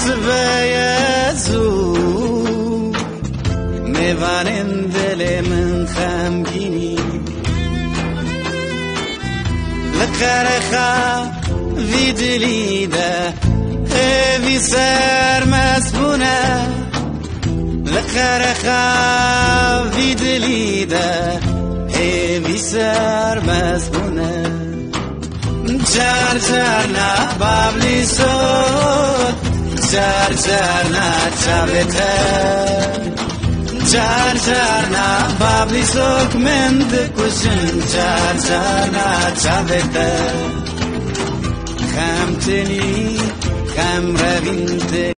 سبيزو ميوان دل من خمگینی لقرخا في دليده هذي سر مسبونه لقرخا في دليده هذي سر مسبونه جار جارنا بابلی سود جار جارنا چابته جار جارنا بابلی سوک مند کشن جار جارنا چابته خم تنی خم روین